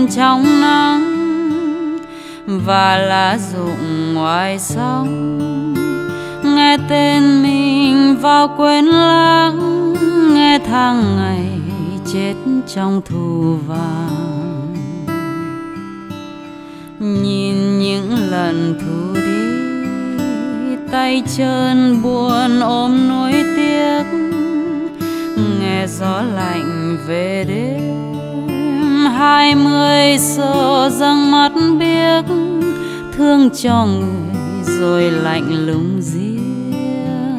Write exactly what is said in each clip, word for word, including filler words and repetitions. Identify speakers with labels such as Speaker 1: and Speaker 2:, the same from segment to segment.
Speaker 1: buồn trong nắng và lá rụng ngoài sóng. Nghe tên mình vào quên lãng, nghe tháng ngày chết trong thu vàng. Nhìn những lần thu đi, tay chân buồn ôm nỗi tiếc. Nghe gió lạnh về đêm, hai mươi sợ răng mắt biếc. Thương cho người rồi lạnh lùng riêng.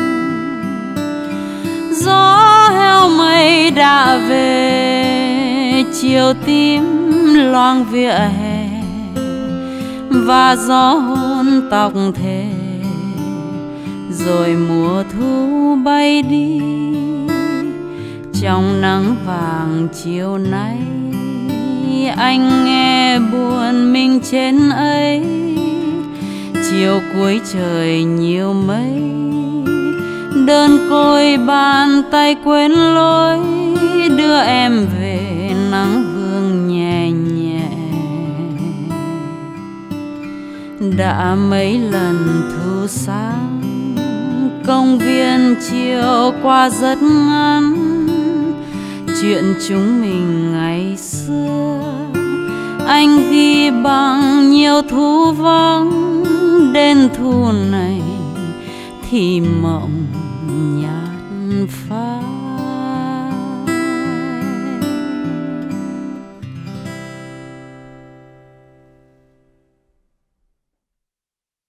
Speaker 1: Gió heo mây đã về, chiều tím loang vỉa hè và gió hôn tóc thề. Rồi mùa thu bay đi trong nắng vàng chiều nay. Anh nghe buồn mình trên ấy, chiều cuối trời nhiều mây. Đơn côi bàn tay quên lối, đưa em về nắng vương nhẹ nhẹ. Đã mấy lần thu sáng, công viên chiều qua rất ngắn. Chuyện chúng mình ngày xưa anh ghi bằng nhiều thu vắng. Đến thu này thì mộng nhạt phai.